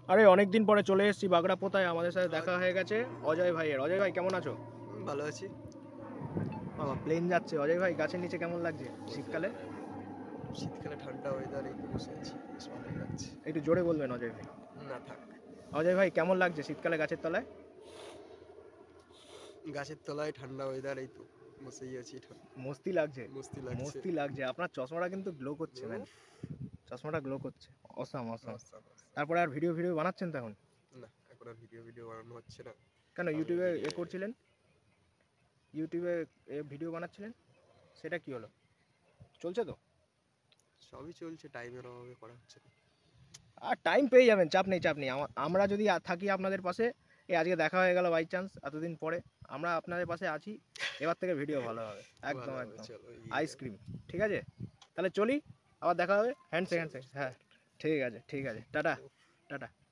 আরে অনেকদিন পরে চলে এসেছি বাগড়াপোতায়, আমাদের সাথে দেখা হয়ে গেছে অজয় ভাইয়ের। অজয় ভাই কেমন আছো? ভালো আছি। বাবা প্লেন যাচ্ছে। অজয় ভাই গাছের নিচে কেমন লাগছে শীতকালে? শীতকালে ঠান্ডা ওয়েদার, এই তো বসে আছি, বেশ ভালোই লাগছে। একটু জোরে বলবেন অজয় ভাই। না থাক। অজয় ভাই কেমন লাগছে শীতকালে গাছের তলায়? গাছের তলায় ঠান্ডা ওয়েদার, এই তো বসেই আছি। মস্তি লাগছে। মস্তি লাগছে। মস্তি লাগছে। আপনার চশমাটা কিন্তু গ্লো করছে ম্যান। উফ, চশমাটা গ্লো করছে। Awesome awesome. awesome, awesome। তারপরে আর ভিডিও ভিডিও বানাচ্ছেন তো এখন? না, এখন আর ভিডিও বানানো হচ্ছে না। কেন আমি ইউটিউবে করছিলেন? ইউটিউবে ভিডিও বানাচ্ছিলেন, সেটা কি হলো? চলছে তো? সবই চলছে, টাইমের অভাবে করা হচ্ছে না। আর টাইম পেয়ে যাবেন, চাপ নেই চাপ নেই। আমরা যদি থাকি আপনাদের পাশে, এই আজকে দেখা হয়ে গেল বাই চান্স এতদিন পরে, আমরা আপনাদের পাশে আছি। এবার থেকে ভিডিও ভালো হবে, একদম ভালো হবে, একদম। চলো আইসক্রিম। ঠিক আছে, তাহলে চলি, আবার দেখা হবে। হ্যান্ডশেক হ্যান্ডশেক, হ্যাঁ। ঠিক আছে ঠিক আছে, টাটা। টাটা।